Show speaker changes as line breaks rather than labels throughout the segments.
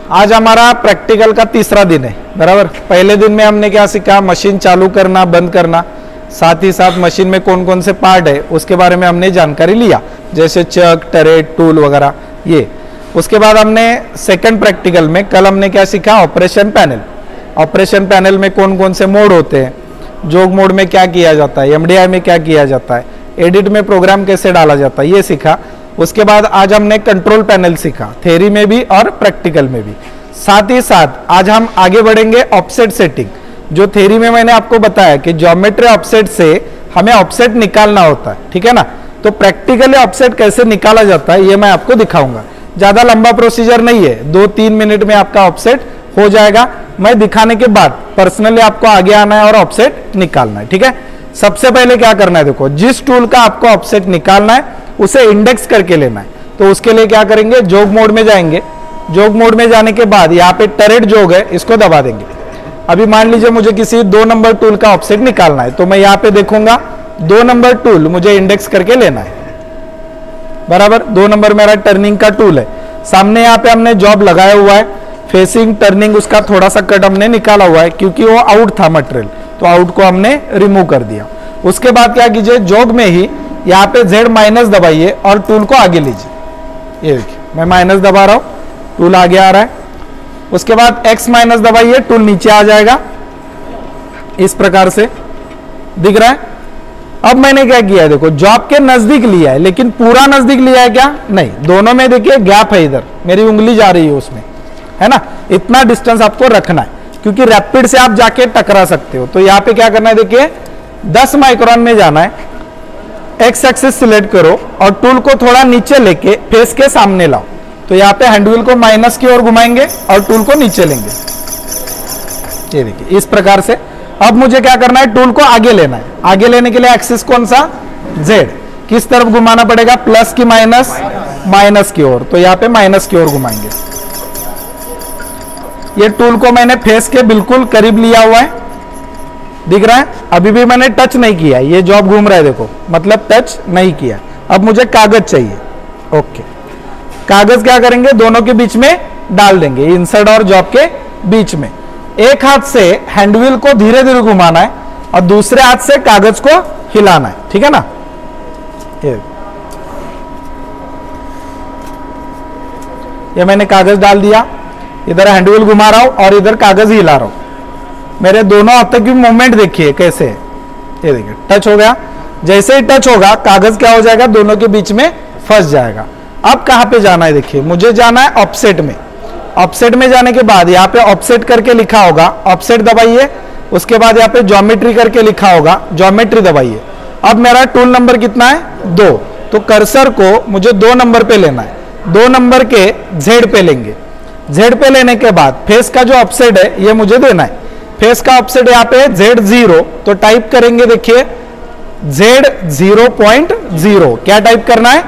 आज हमारा प्रैक्टिकल का तीसरा दिन है, बराबर। पहले दिन में हमने क्या सीखा, मशीन चालू करना बंद करना, साथ ही साथ मशीन में कौन कौन से पार्ट है उसके बारे में हमने जानकारी लिया, जैसे चक, टरेट, टूल वगैरह ये। उसके बाद हमने सेकंड प्रैक्टिकल में कल हमने क्या सीखा, ऑपरेशन पैनल। ऑपरेशन पैनल में कौन कौन से मोड होते हैं, जोग मोड में क्या किया जाता है, एमडीआई में क्या किया जाता है, एडिट में प्रोग्राम कैसे डाला जाता है, ये सीखा। उसके बाद आज हमने कंट्रोल पैनल सीखा, थ्योरी में भी और प्रैक्टिकल में भी। साथ ही साथ आज हम आगे बढ़ेंगे ऑफसेट सेटिंग। जो थ्योरी में मैंने आपको बताया कि ज्योमेट्री ऑफसेट से हमें ऑफसेट निकालना होता है, ठीक है ना। तो प्रैक्टिकली ऑफसेट कैसे निकाला जाता है ये मैं आपको दिखाऊंगा। ज्यादा लंबा प्रोसीजर नहीं है, 2-3 मिनट में आपका ऑफसेट हो जाएगा। मैं दिखाने के बाद पर्सनली आपको आगे आना है और ऑफसेट निकालना है, ठीक है। सबसे पहले क्या करना है, देखो जिस टूल का आपको ऑफसेट निकालना है उसे इंडेक्स करके लेना है। तो उसके लिए क्या करेंगे, जोग मोड में जाएंगे। जोग मोड में जाने के बाद यहाँ पे टरेट जोग है, इसको दबा देंगे। अभी मान लीजिए मुझे किसी 2 नंबर टूल का ऑफसेट निकालना है, तो मैं यहाँ पे देखूंगा 2 नंबर टूल मुझे इंडेक्स करके लेना है, बराबर। 2 नंबर मेरा टर्निंग का टूल है। सामने यहाँ पे हमने जॉब लगाया हुआ है, फेसिंग टर्निंग उसका थोड़ा सा कट हमने निकाला हुआ है क्योंकि वो आउट था मटेरियल, तो आउट को हमने रिमूव कर दिया। उसके बाद क्या कीजिए, जोग में ही यहाँ पे Z माइनस दबाइए और टूल को आगे लीजिए। ये देखिए मैं माइनस दबा रहा हूं, टूल आगे आ रहा है। उसके बाद X माइनस दबाइए, टूल नीचे आ जाएगा, इस प्रकार से दिख रहा है। अब मैंने क्या किया है, देखो जॉब के नजदीक लिया है, लेकिन पूरा नजदीक लिया है क्या, नहीं। दोनों में देखिए गैप है, इधर मेरी उंगली जा रही है उसमें, है ना। इतना डिस्टेंस आपको रखना है क्योंकि रैपिड से आप जाके टकरा सकते हो। तो यहाँ पे क्या करना है, देखिए 10 माइक्रोन में जाना है। एक्स एक्सिस सिलेक्ट करो और टूल को थोड़ा नीचे लेके फेस के सामने लाओ। तो यहाँ पे हैंडव्हील को माइनस की ओर घुमाएंगे और टूल को नीचे लेंगे, ये देखिए इस प्रकार से। अब मुझे क्या करना है, टूल को आगे लेना है। आगे लेने के लिए एक्सिस कौन सा, Z। किस तरफ घुमाना पड़ेगा, प्लस की माइनस, माइनस की ओर। तो यहाँ पे माइनस की ओर घुमाएंगे। ये टूल को मैंने फेस के बिल्कुल करीब लिया हुआ है, दिख रहा है। अभी भी मैंने टच नहीं किया, ये जॉब घूम रहा है, देखो मतलब टच नहीं किया। अब मुझे कागज चाहिए, ओके। कागज क्या करेंगे, दोनों के बीच में डाल देंगे, इंसर्ट और जॉब के बीच में। एक हाथ से हैंडव्हील को धीरे धीरे घुमाना है और दूसरे हाथ से कागज को हिलाना है, ठीक है ना। ये मैंने कागज डाल दिया, इधर हैंडव्हील घुमा रहा हूं और इधर कागज हिला रहा हूं। मेरे दोनों हाथों की मूवमेंट देखिए कैसे है, ये देखिए टच हो गया। जैसे ही टच होगा कागज क्या हो जाएगा, दोनों के बीच में फंस जाएगा। अब कहां पे जाना है, देखिए मुझे जाना है ऑफसेट में। ऑफसेट में जाने के बाद यहाँ पे ऑफसेट करके लिखा होगा, ऑफसेट दबाइए। उसके बाद यहाँ पे ज्योमेट्री करके लिखा होगा, ज्योमेट्री दबाइए। अब मेरा टूल नंबर कितना है, 2। तो कर्सर को मुझे 2 नंबर पे लेना है। 2 नंबर के Z पे लेंगे। Z पे लेने के बाद फेस का जो ऑफसेट है ये मुझे देना है। फेस का ऑफसेट यहाँ पे Z0, तो टाइप करेंगे, देखिए Z0.0। क्या टाइप करना है,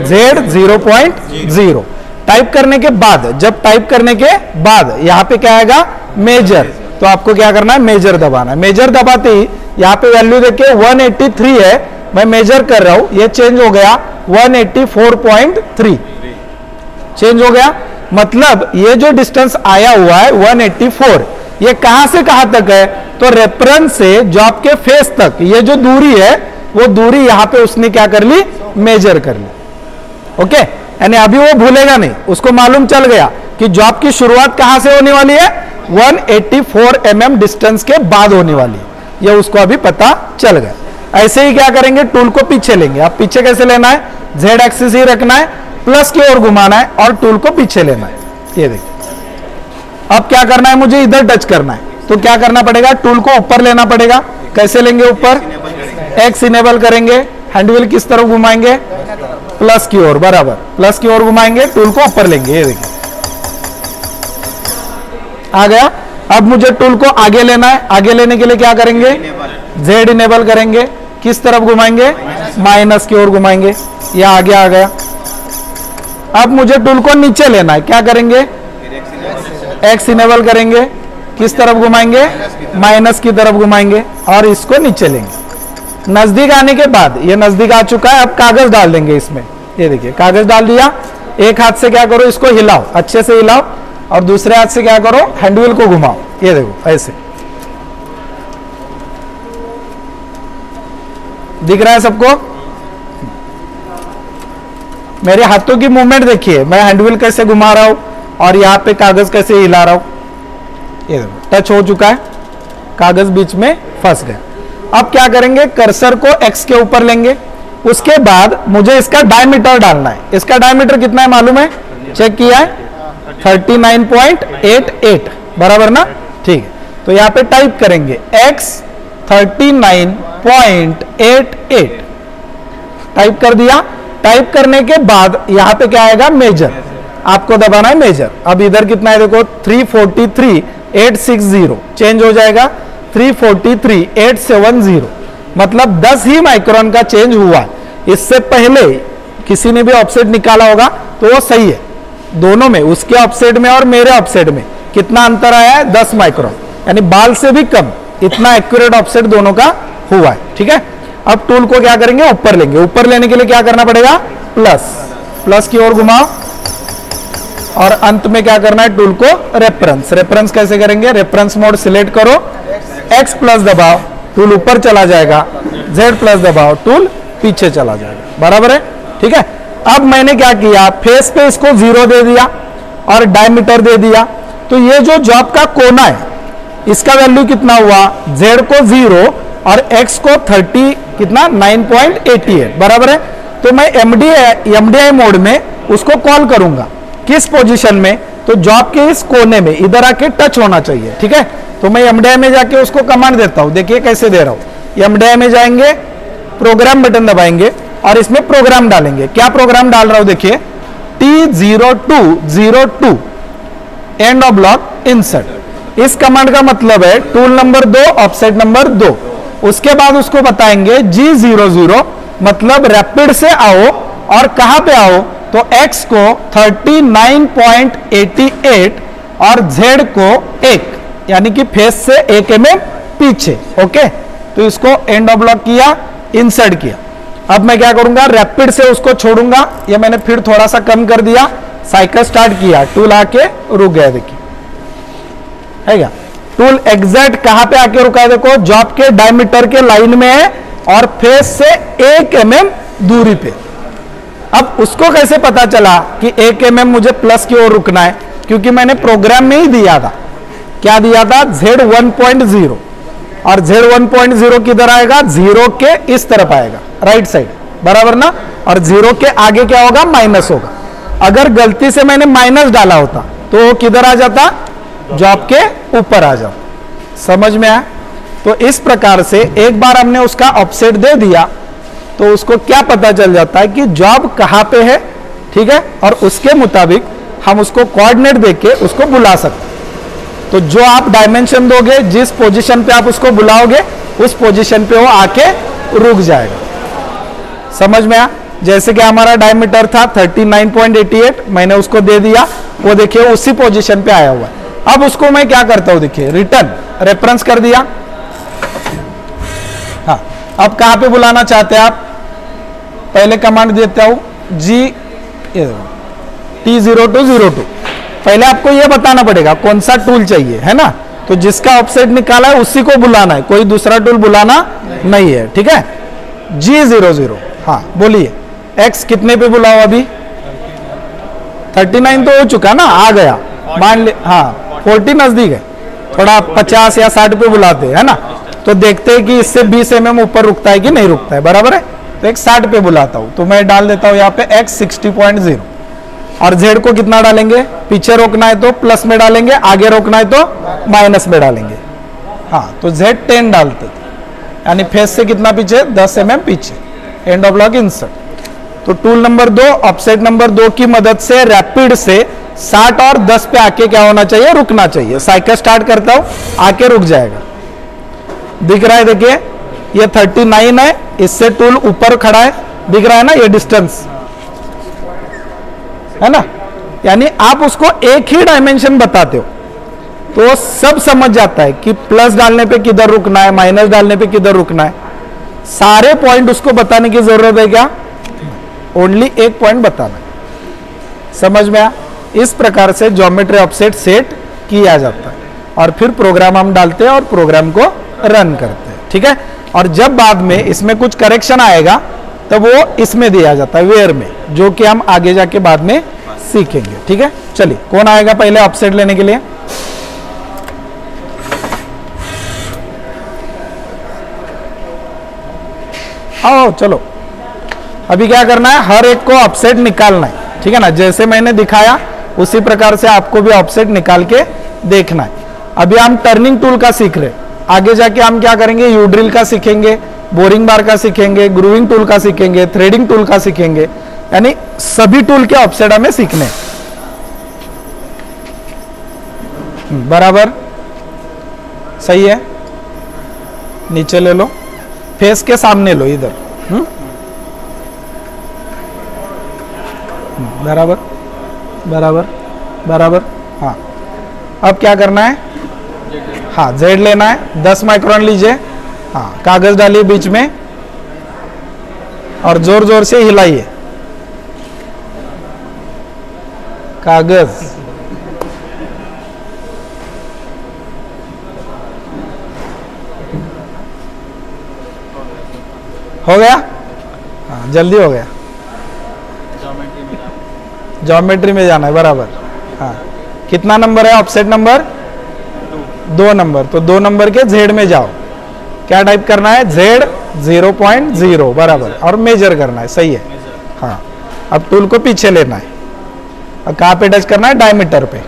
Z0.0। टाइप करने के बाद, जब टाइप करने के बाद यहाँ पे क्या आएगा, मेजर। तो आपको क्या करना है, मेजर दबाना है। मेजर दबाते ही यहाँ पे वैल्यू देखिए 183 है, मैं मेजर कर रहा हूं, ये चेंज हो गया 184.3 चेंज हो गया। मतलब ये जो डिस्टेंस आया हुआ है 184, ये कहां से कहां तक है, तो रेफरेंस से जॉब के फेस तक ये जो दूरी है वो दूरी यहां पे उसने क्या कर ली, मेजर कर ली, ओके। यानी अभी वो भूलेगा नहीं, उसको मालूम चल गया कि जॉब की शुरुआत कहां से होने वाली है, 184 mm डिस्टेंस के बाद होने वाली है, ये उसको अभी पता चल गया। ऐसे ही क्या करेंगे, टूल को पीछे लेंगे। अब पीछे कैसे लेना है, Z एक्सिस ही रखना है, प्लस की ओर घुमाना है और टूल को पीछे लेना है, ये देखिए। अब क्या करना है, मुझे इधर टच करना है, तो क्या करना पड़ेगा, टूल को ऊपर लेना पड़ेगा। कैसे लेंगे, ऊपर X इनेबल करेंगे, हैंडव्हील किस तरफ घुमाएंगे, प्लस की ओर, बराबर प्लस की ओर घुमाएंगे, टूल को ऊपर लेंगे, ये देखिए आ गया। अब मुझे टूल को आगे लेना है। आगे लेने के लिए क्या करेंगे, Z इनेबल करेंगे, किस तरफ घुमाएंगे, माइनस की ओर घुमाएंगे, ये आगे आ गया। अब मुझे टूल को नीचे लेना है, क्या करेंगे, X इनेबल करेंगे, किस तरफ घुमाएंगे, माइनस की तरफ घुमाएंगे और इसको नीचे लेंगे। नजदीक आने के बाद, ये नजदीक आ चुका है, अब कागज डाल देंगे इसमें, ये देखिए कागज डाल दिया। एक हाथ से क्या करो, इसको हिलाओ, अच्छे से हिलाओ, और दूसरे हाथ से क्या करो, हैंडव्हील को घुमाओ, ये देखो ऐसे। दिख रहा है सबको? मेरे हाथों की मूवमेंट देखिए, मैं हैंडव्हील कैसे घुमा रहा हूं और यहां पे कागज कैसे हिला रहा हूं। ये देखो टच हो चुका है, कागज बीच में फंस गया। अब क्या करेंगे, कर्सर को एक्स के ऊपर लेंगे, उसके बाद मुझे इसका डायमीटर डालना है। इसका डायमीटर कितना है मालूम है, चेक किया है, 39.88 बराबर ना, ठीक है। तो यहां पे टाइप करेंगे x 39.88 टाइप कर दिया। टाइप करने के बाद यहां पे क्या आएगा, मेजर, आपको दबाना है मेजर। अब इधर कितना है देखो, 343.860 चेंज हो जाएगा 343.870, मतलब 10 ही माइक्रोन का चेंज हुआ। इससे पहले किसी ने भी ऑफसेट निकाला होगा तो वो सही है, दोनों में, उसके ऑफसेट में और मेरे ऑफसेट में कितना अंतर आया है, 10 माइक्रोन, यानी बाल से भी कम, इतना एक्यूरेट ऑफसेट दोनों का हुआ है, ठीक है। अब टूल को क्या करेंगे, ऊपर लेंगे। ऊपर लेने के लिए क्या करना पड़ेगा, प्लस, प्लस की ओर घुमाओ और अंत में क्या करना है, टूल को रेफरेंस। रेफरेंस कैसे करेंगे, रेफरेंस मोड सिलेक्ट करो, एक्स प्लस दबाओ, टूल ऊपर चला जाएगा, जेड प्लस दबाओ, टूल पीछे चला जाएगा, बराबर है, ठीक है। अब मैंने क्या किया, फेस पे इसको 0 दे दिया और डायमीटर दे दिया। तो ये जो जॉब का कोना है इसका वैल्यू कितना हुआ, जेड को 0 और एक्स को 30 कितना 9.88 बराबर है। तो मैं एमडीआई मोड में उसको कॉल करूंगा, किस पोजीशन में, तो जॉब के इस कोने में इधर आके टच होना चाहिए, ठीक है। तो मैं एमडीआई में जाके उसको कमांड देता हूं, देखिए कैसे दे रहा हूं। एमडीआई में जाएंगे, प्रोग्राम बटन दबाएंगे और इसमें प्रोग्राम डालेंगे। क्या प्रोग्राम डाल रहा हूं देखिए, T0202 end of block insert. इस कमांड का मतलब है टूल नंबर 2 ऑफसेट नंबर 2। उसके बाद उसको बताएंगे G00 मतलब रैपिड से आओ और कहां पे आओ, तो X को 39.88 और Z को 1 यानी कि फेस से 1 mm पीछे, ओके। तो इसको एंड ऑफ ब्लॉक किया, इंसर्ट किया। अब मैं क्या करूंगा, रैपिड से उसको छोड़ूंगा, ये मैंने फिर थोड़ा सा कम कर दिया, साइकिल स्टार्ट किया, टूल आके रुक गया, देखिए है क्या, टूल एग्जैक्ट कहां पे आके रुका है देखो, जॉब के डायमीटर के लाइन में है और फेस से 1 mm दूरी पे। अब उसको कैसे पता चला कि 1 mm मुझे प्लस की ओर रुकना है, क्योंकि मैंने प्रोग्राम में ही दिया था, क्या दिया था, Z1.0 और Z1.0 किधर आएगा, 0 के इस तरफ आएगा, राइट साइड, बराबर ना। और 0 के आगे क्या होगा, माइनस होगा। अगर गलती से मैंने माइनस डाला होता तो किधर आ जाता, जॉब के ऊपर आ जाता। समझ में आया? तो इस प्रकार से एक बार हमने उसका ऑफसेट दे दिया तो उसको क्या पता चल जाता है कि जॉब कहां पे है, ठीक है, और उसके मुताबिक हम उसको कोऑर्डिनेट देके उसको बुला सकते। तो जो आप डायमेंशन दोगे, जिस पोजीशन पे आप उसको बुलाओगे, उस पोजीशन पे वो आके रुक जाएगा। समझ में आया? जैसे कि हमारा डायमीटर था 39.88, मैंने उसको दे दिया, वो देखिए उसी पोजीशन पे आया हुआ है। अब उसको मैं क्या करता हूं, देखिए रिटर्न, रेफरेंस कर दिया। हाँ, अब कहां पे बुलाना चाहते हैं आप, पहले कमांड देता हूं T0202। पहले आपको यह बताना पड़ेगा कौन सा टूल चाहिए, है ना। तो जिसका ऑफसेट निकाला है उसी को बुलाना है, कोई दूसरा टूल बुलाना नहीं है, ठीक है। G00, हाँ बोलिए, X कितने पे बुलाओ, अभी 39 तो हो चुका ना, आ गया, मान ले, हाँ 40 नजदीक है, थोड़ा 50 या 60 पे बुलाते हैं, है ना। तो देखते हैं कि इससे 20 mm ऊपर रुकता है कि नहीं रुकता है, बराबर है। तो एक 60 पे बुलाता हूं, तो मैं डाल देता हूं यहाँ पे X 60.0 और Z को कितना डालेंगे, पीछे रोकना है तो प्लस में डालेंगे, आगे रोकना है तो माइनस में डालेंगे। हाँ, तो Z 10 डालते थे, यानी फेस से कितना पीछे, 10 mm पीछे, एंड ऑफ ब्लॉक इंसर्ट। तो टूल नंबर 2 ऑफसेट नंबर 2 की मदद से रैपिड से 60 और 10 पे आके क्या होना चाहिए, रुकना चाहिए। साइकिल स्टार्ट करता हूं, आके रुक जाएगा, दिख रहा है, देखिए ये 39 है, इससे टूल ऊपर खड़ा है, दिख रहा है ना, ये डिस्टेंस है ना। यानी आप उसको एक ही डायमेंशन बताते हो तो सब समझ जाता है कि प्लस डालने पे किधर रुकना है, माइनस डालने पे किधर रुकना है। सारे पॉइंट उसको बताने की जरूरत है क्या, ओनली एक पॉइंट बताना है। समझ में आया? इस प्रकार से ज्योमेट्री ऑफसेट सेट किया जाता है और फिर प्रोग्राम हम डालते हैं और प्रोग्राम को रन करते हैं, ठीक है। और जब बाद में इसमें कुछ करेक्शन आएगा तब वो इसमें दिया जाता है वेयर में, जो कि हम आगे जाके बाद में सीखेंगे, ठीक है। चलिए कौन आएगा पहले ऑफसेट लेने के लिए? आओ चलो, अभी क्या करना है, हर एक को ऑफसेट निकालना है, ठीक है ना। जैसे मैंने दिखाया उसी प्रकार से आपको भी ऑफसेट निकाल के देखना है। अभी हम टर्निंग टूल का सीख रहे हैं, आगे जाके हम क्या करेंगे, यू ड्रिल का सीखेंगे, बोरिंग बार का सीखेंगे, ग्रूविंग टूल का सीखेंगे, थ्रेडिंग टूल का सीखेंगे, यानी सभी टूल के ऑफसेट हमें सीखने। बराबर, सही है। नीचे ले लो, फेस के सामने लो इधर। बराबर बराबर बराबर। हाँ, अब क्या करना है, हाँ जेड लेना है, 10 माइक्रोन लीजिए। हाँ, कागज डालिए बीच में और जोर जोर से हिलाइए कागज। हो गया? हाँ जल्दी हो गया। ज्योमेट्री में जाना है, बराबर। हाँ, कितना नंबर है ऑफसेट नंबर? 2 नंबर। तो 2 नंबर के जेड में जाओ, क्या टाइप करना है, जेड 0.0, बराबर, और मेजर करना है, सही है। हाँ, अब टूल को पीछे लेना है और कहाँ पे टच करना है, डायमीटर पे,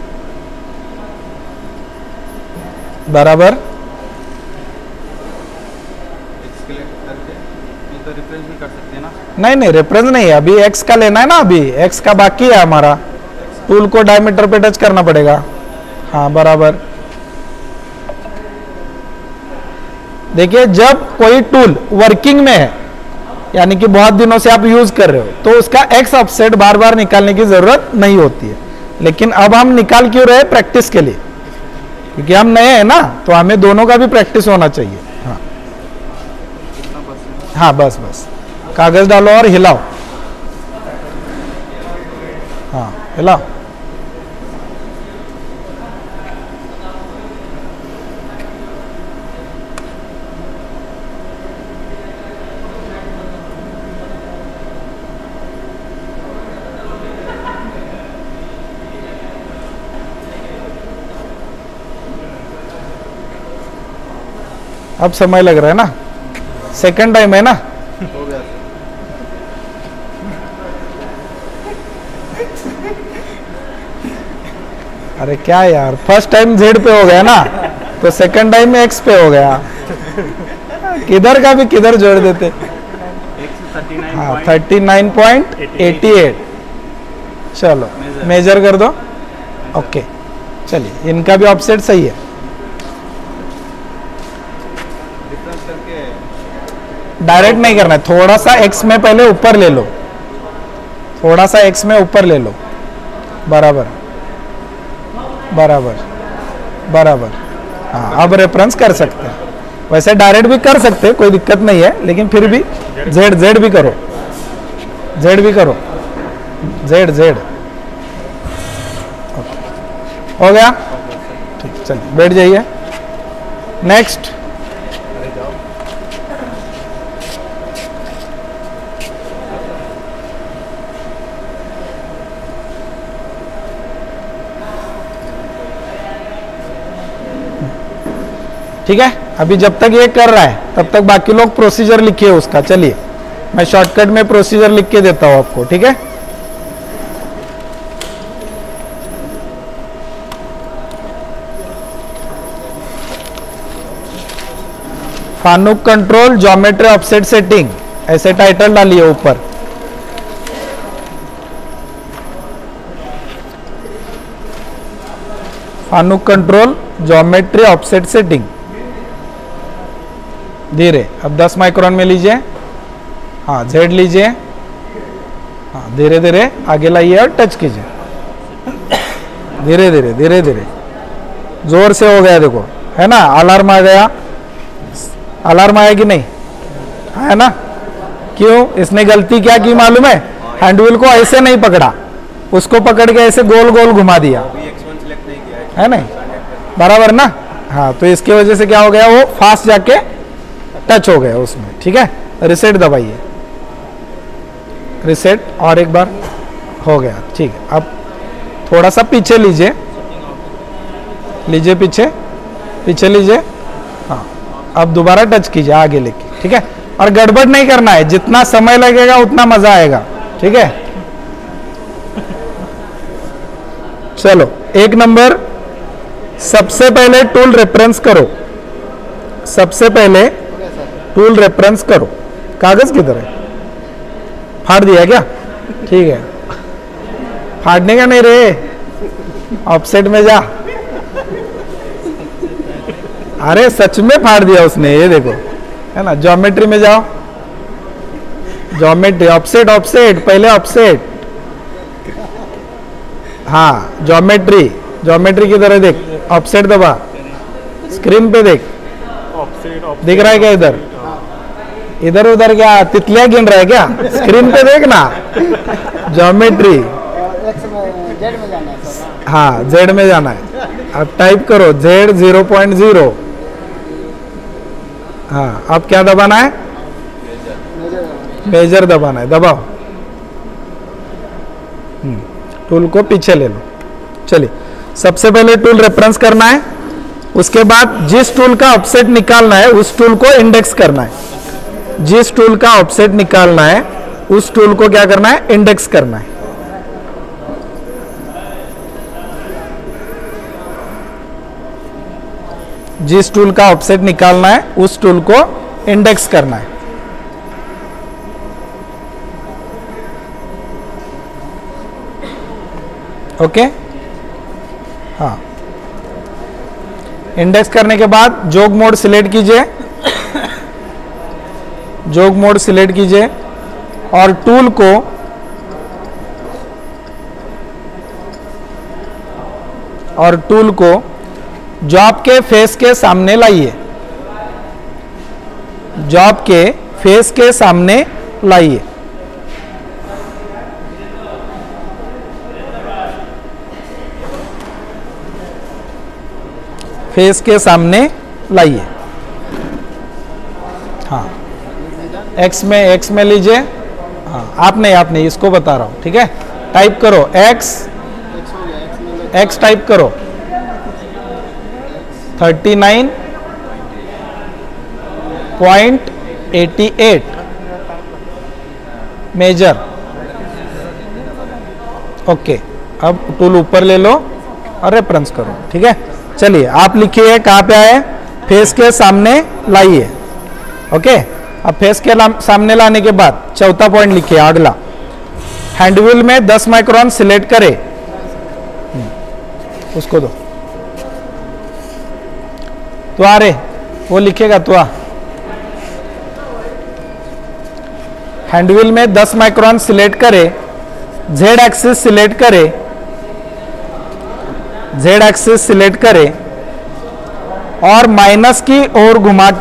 बराबर। नहीं नहीं, रेफरेंस नहीं है, अभी एक्स का लेना है ना, अभी एक्स का बाकी है हमारा। टूल को डायमीटर पे टच करना पड़ेगा। हाँ बराबर। देखिए, जब कोई टूल वर्किंग में है, यानी कि बहुत दिनों से आप यूज कर रहे हो, तो उसका एक्स ऑफसेट बार बार निकालने की जरूरत नहीं होती है। लेकिन अब हम निकाल क्यों रहे, प्रैक्टिस के लिए, क्योंकि हम नए हैं ना, तो हमें दोनों का भी प्रैक्टिस होना चाहिए। हाँ हाँ, बस बस, कागज डालो और हिलाओ। हाँ हिलाओ। अब समय लग रहा है ना, सेकंड टाइम है ना।
हो गया।
अरे क्या यार, फर्स्ट टाइम जेड पे हो गया ना, तो सेकंड टाइम में एक्स पे हो गया। किधर का भी किधर जोड़ देते। हाँ 39.88। चलो मेजर कर दो। ओके, चलिए इनका भी ऑफसेट सही है। डायरेक्ट नहीं करना है, थोड़ा सा एक्स में पहले ऊपर ले लो, थोड़ा सा एक्स में ऊपर ले लो, बराबर बराबर बराबर। हाँ, अब रेफरेंस कर सकते हैं, वैसे डायरेक्ट भी कर सकते हैं, कोई दिक्कत नहीं है, लेकिन फिर भी जेड जेड भी करो, जेड भी करो, जेड जेड। हो गया? ठीक, चलिए बैठ जाइए। नेक्स्ट, ठीक है। अभी जब तक ये कर रहा है तब तक बाकी लोग प्रोसीजर लिखिए उसका। चलिए मैं शॉर्टकट में प्रोसीजर लिख के देता हूं आपको, ठीक है। Fanuc control geometry offset setting, ऐसे टाइटल डालिए ऊपर। Fanuc control geometry offset setting, धीरे। अब 10 माइक्रोन में लीजिए। हाँ जेड लीजिए। हाँ धीरे धीरे आगे लाइए और टच कीजिए, धीरे धीरे धीरे धीरे। जोर से हो गया, देखो है ना, अलार्म आ गया। अलार्म आया कि नहीं, है ना। क्यों, इसने गलती क्या की मालूम है, हैंडव्हील को ऐसे नहीं पकड़ा, उसको पकड़ के ऐसे गोल गोल घुमा दिया,
X1 सिलेक्ट नहीं किया
है नहीं, बराबर ना। हाँ, तो इसकी वजह से क्या हो गया, वो फास्ट जाके टच हो गया उसमें। ठीक है, रिसेट दबाइए, रिसेट, और एक बार हो गया। ठीक है, अब थोड़ा सा पीछे लीजिए, लीजिए पीछे, पीछे लीजिए। हाँ, अब दोबारा टच कीजिए आगे लेके। ठीक है, और गड़बड़ नहीं करना है, जितना समय लगेगा उतना मजा आएगा। ठीक है, चलो 1 नंबर, सबसे पहले टूल रेफरेंस करो, सबसे पहले टूल रेफरेंस करो। कागज किधर है, फाड़ दिया क्या? ठीक है, फाड़ने का नहीं रे, ऑफसेट में जा। अरे सच में फाड़ दिया उसने, ये देखो, है ना। ज्योमेट्री में जाओ, ज्योमेट्री, ऑफसेट, ऑफसेट, पहले ऑफसेट। हाँ, ज्योमेट्री, ज्योमेट्री की तरह देख, ऑफसेट दबा, स्क्रीन पे देख, दिख रहा है क्या? इधर इधर उधर क्या तितलियां गिन रहा है क्या? स्क्रीन पे देख ना, ज्योमेट्री। हाँ, जेड में जाना है। अब टाइप करो जेड 0.0। हाँ, अब क्या दबाना है? मेजर दबाना है, दबाओ। टूल को पीछे ले लो। चलिए, सबसे पहले टूल रेफरेंस करना है, उसके बाद जिस टूल का ऑफसेट निकालना है उस टूल को इंडेक्स करना है। जिस टूल का ऑफसेट निकालना है उस टूल को क्या करना है? इंडेक्स करना है। जिस टूल का ऑफसेट निकालना है उस टूल को इंडेक्स करना है। ओके, हाँ, इंडेक्स करने के बाद जोग मोड सिलेक्ट कीजिए, जोग मोड सिलेक्ट कीजिए और टूल को जॉब के फेस के सामने लाइए, जॉब के फेस के सामने लाइए। फेस के सामने लाइए। हाँ, एक्स में लीजिए। हाँ, आप नहीं, इसको बता रहा हूं। ठीक है, टाइप करो एक्स टाइप करो 39.88 मेजर। ओके, अब टूल ऊपर ले लो और रेफरेंस करो। ठीक है, चलिए आप लिखिए कहाँ पे आए, फेस के सामने लाइए। ओके, अब फेस के सामने लाने के बाद चौथा पॉइंट लिखिए, अगला हैंड व्हील में 10 माइक्रोन सिलेक्ट करे, उसको दो तो आ रे, वो लिखेगा तो आ। हैंड व्हील में 10 माइक्रोन सिलेक्ट करे, जेड एक्सिस सिलेक्ट करे, जेड एक्सिस सिलेक्ट करे और माइनस की ओर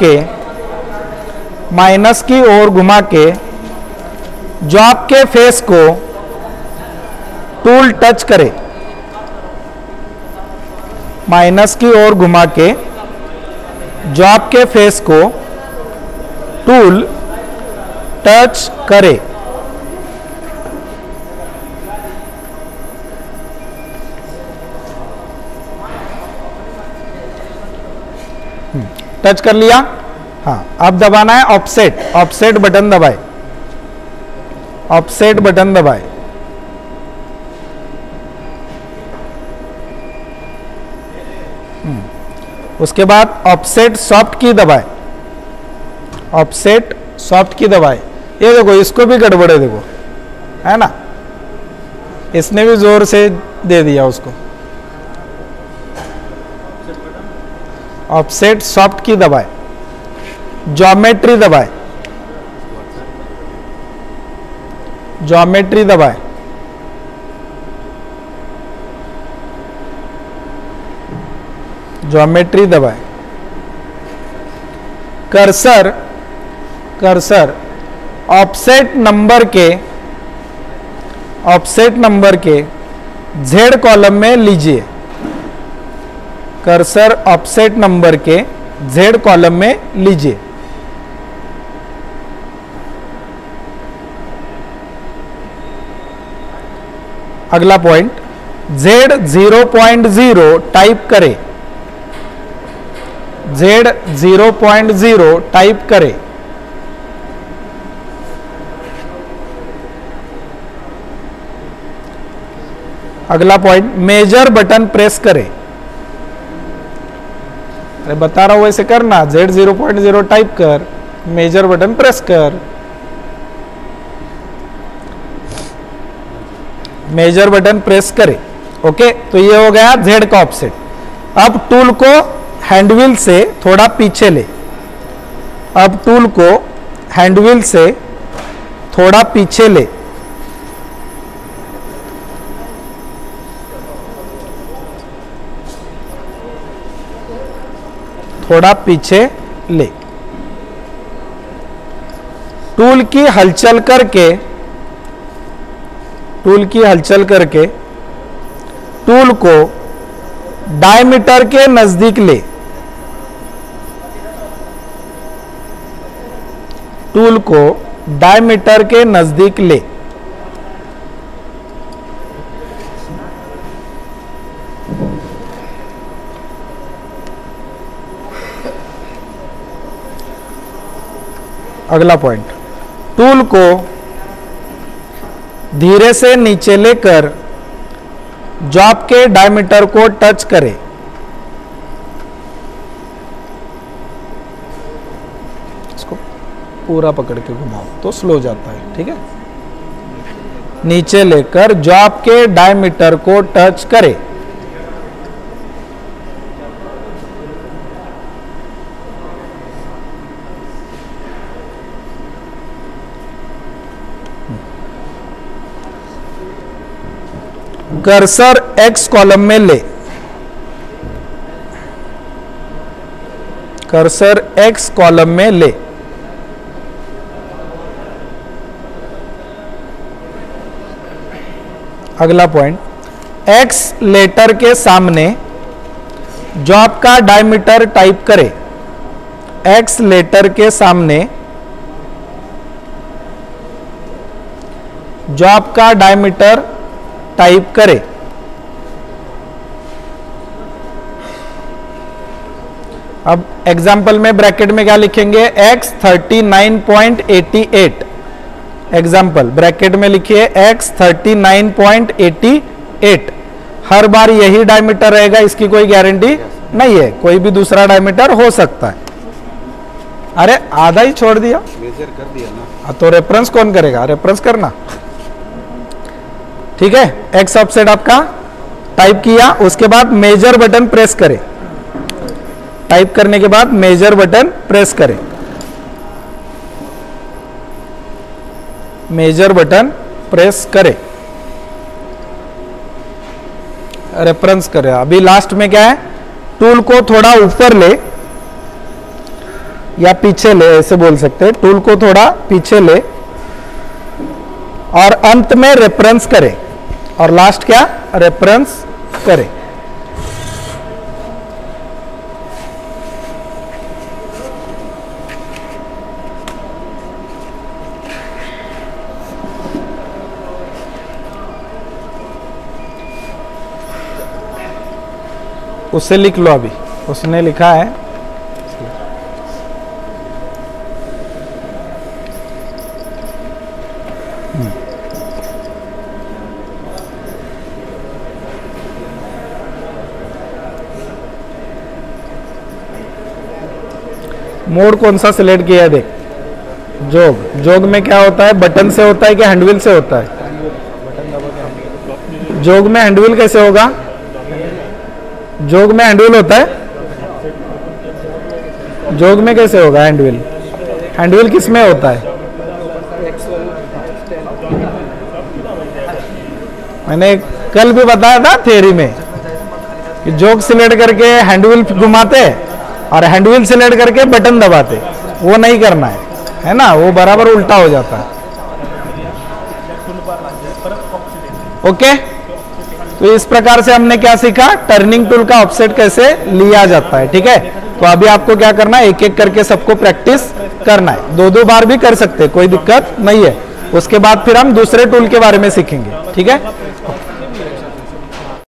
घुमा के जॉब के फेस को टूल टच करे, माइनस की ओर घुमा के जॉब के फेस को टूल टच करे। टच कर लिया। हाँ, अब दबाना है ऑफसेट, ऑफसेट बटन दबाए, ऑफसेट बटन दबाए। उसके बाद ऑफसेट सॉफ्ट की दबाए, ऑफसेट सॉफ्ट की दबाए। ये देखो, इसको भी गड़बड़ है, देखो, है ना, इसने भी जोर से दे दिया उसको। ऑफसेट सॉफ्ट की दबाए, ज्योमेट्री दबाए, ज्योमेट्री दबाए, ज्योमेट्री दबाए। कर्सर ऑफसेट नंबर के जेड कॉलम में लीजिए, कर्सर ऑफसेट नंबर के जेड कॉलम में लीजिए। अगला पॉइंट, जेड 0.0 टाइप करें, जेड 0.0 टाइप करें। अगला पॉइंट, मेजर बटन प्रेस करें। अरे बता रहा हूं वैसे करना, जेड 0.0 टाइप कर, मेजर बटन प्रेस कर। मेजर बटन प्रेस करें। ओके, तो ये हो गया जेड का ऑफसेट। अब टूल को हैंडव्हील से थोड़ा पीछे ले, अब टूल को हैंडव्हील से थोड़ा पीछे ले, थोड़ा पीछे ले। टूल की हलचल करके, टूल की हलचल करके टूल को डायमीटर के नजदीक ले, टूल को डायमीटर के नजदीक ले। अगला पॉइंट, टूल को धीरे से नीचे लेकर जॉब के डायमीटर को टच करें। इसको पूरा पकड़ के घुमाओ तो स्लो जाता है, ठीक है। नीचे लेकर जॉब के डायमीटर को टच करें। कर्सर एक्स कॉलम में ले, कर्सर एक्स कॉलम में ले। अगला पॉइंट, एक्स लेटर के सामने जॉब का डायमीटर टाइप करें। एक्स लेटर के सामने जॉब का डायमीटर टाइप करें। अब एग्जाम्पल में ब्रैकेट में क्या लिखेंगे, x 39.88। एग्जाम्पल ब्रैकेट में लिखिए x 39.88। हर बार यही डायमीटर रहेगा, इसकी कोई गारंटी नहीं है, कोई भी दूसरा डायमीटर हो सकता है। अरे आधा ही छोड़ दिया, मेजर कर दिया ना, तो रेफरेंस कौन करेगा, रेफरेंस करना, ठीक है। एक्स ऑफसेट आपका टाइप किया, उसके बाद मेजर बटन प्रेस करें। टाइप करने के बाद मेजर बटन प्रेस करें, मेजर बटन प्रेस करें, रेफरेंस करें। अभी लास्ट में क्या है, टूल को थोड़ा ऊपर ले या पीछे ले, ऐसे बोल सकते हैं। टूल को थोड़ा पीछे ले और अंत में रेफरेंस करें, और लास्ट क्या, रेफरेंस करें। उससे लिख लो, अभी उसने लिखा है। मोड कौन सा सिलेक्ट किया है, देख। जोग, जोग में क्या होता है, बटन से होता है कि हैंडव्हील से होता है? जोग में हैंडव्हील कैसे होगा, जोग में हैंडव्हील होता है, जोग में कैसे होगा हैंडव्हील? हैंडव्हील किस में होता है? मैंने कल भी बताया था थ्योरी में कि जोग सिलेक्ट करके हैंडव्हील घुमाते और हैंडव्हील सिलेक्ट करके बटन दबाते, वो नहीं करना है ना, वो बराबर उल्टा हो जाता है। ओके, तो इस प्रकार से हमने क्या सीखा, टर्निंग टूल का ऑफसेट कैसे लिया जाता है। ठीक है, तो अभी आपको क्या करना है, एक एक करके सबको प्रैक्टिस करना है। 2-2 बार भी कर सकते हैं, कोई दिक्कत नहीं है। उसके बाद फिर हम दूसरे टूल के बारे में सीखेंगे। ठीक है।